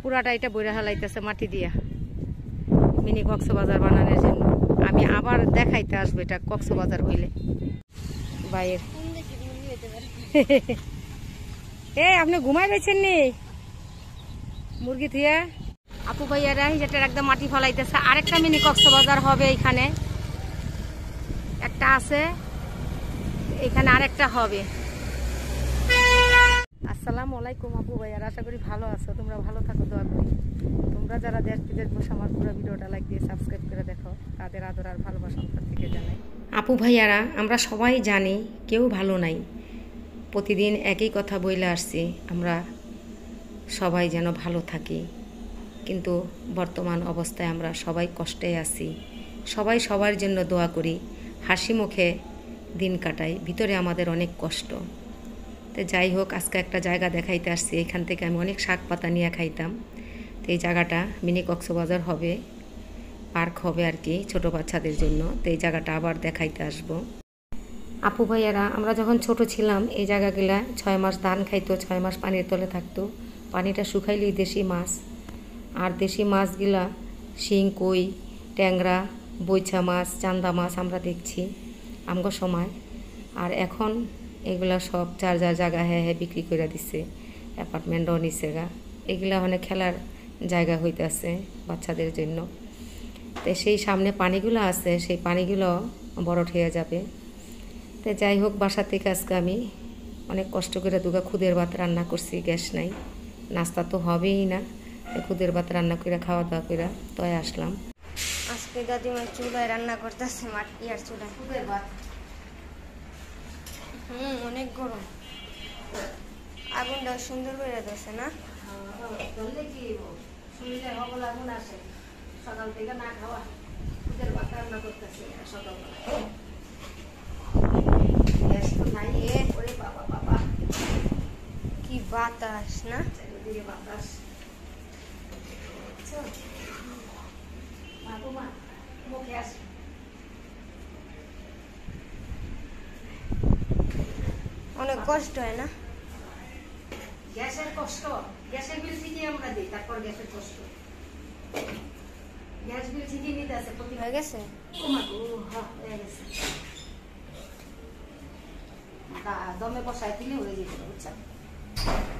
পুরাটা এটা বইরা হালাইতেছে মাটি দিয়া মিনি কক্সবাজার বানানোর জন্য। আমি আবার দেখাইতে আসবো এটা কক্সবাজার হইলে। বাইরের আপনি ঘুমাই রয়েছেন নি মুরগি থুয়ে? আপু ভাইয়ারা যেটা একদম মাটি ফলাইতেছে। আরেকটা মিনি কক্সবাজার হবে এখানে, একটা আছে এখানে, আরেকটা হবে। আসসালামু আলাইকুম আপু ভাইয়ারা, আশা করি ভালো আছো। তোমরা ভালো থাকো, দোয়া করি। তোমরা যারা দেশ বিদেশ বসে আমার পুরো ভিডিওটা লাইক দিয়ে সাবস্ক্রাইব করে দেখো, তাদের আদর আর ভালোবাসা অন্তর থেকে জানাই। আপু ভাইয়ারা, আমরা সবাই জানি কেউ ভালো নাই। প্রতিদিন একই কথা বইলে আসছি, আমরা সবাই যেন ভালো থাকি। কিন্তু বর্তমান অবস্থায় আমরা সবাই কষ্টে আছি। সবাই সবার জন্য দোয়া করি, হাসি মুখে দিন কাটাই, ভিতরে আমাদের অনেক কষ্ট। তো যাই হোক, আজকে একটা জায়গা দেখাইতে আসছি। এখান থেকে আমি অনেক শাক পাতা নিয়ে খাইতাম। তো এই জায়গাটা মিনি কক্সবাজার হবে, পার্ক হবে আর কি, ছোটো বাচ্চাদের জন্য। তো এই জায়গাটা আবার দেখাইতে আসবো। আপু ভাইয়ারা, আমরা যখন ছোট ছিলাম এই জায়গাগুলা 6 মাস ধান খাইতো, 6 মাস পানির তলে থাকতো। পানিটা শুকাইলেই দেশি মাছ, আর দেশি মাছগুলা শিং, কই, ট্যাংরা, বৈছা মাছ, চান্দা মাছ আমরা দেখছি আমগো সময়। আর এখন এগুলা সব যার যার জায়গা হ্যাঁ বিক্রি করে দিচ্ছে, অ্যাপার্টমেন্টও নিচ্ছে গা। এগুলা অনেক খেলার জায়গা হইতেছে বাচ্চাদের জন্য। তো সেই সামনে পানিগুলো আছে, সেই পানিগুলো বড় হয়ে যাবে। তো যাই হোক, বাসা থেকে আজকে আমি অনেক কষ্ট করে দুগা খুদের ভাত রান্না করছি, গ্যাস নাই, নাস্তা তো হবেই না। খুদের ভাত রান্না করে খাওয়া দাওয়া করে তো আসলাম। আজকে দাদিমা চুলায় রান্না করতেছে, ইয়ার চুলায় খুদের ভাত। অনেক গরম, আগুনটা সুন্দর করে দিচ্ছে না? সকাল থেকে না খাওয়া খুদের ভাত রান্না করতেছে সকালবেলা। কি বাতাস না, বাতাস। অনেক কষ্ট হয় না? গ্যাসের কষ্ট, গ্যাসের বিল ঠিকই আমরা দিই, তারপর গ্যাসের কষ্ট। গ্যাস বিল ঠিকই নিতে আছে। হয়ে গেছে? হয়ে গেছে, দমে বসায় দিলে হয়ে যেত, বুঝছেন?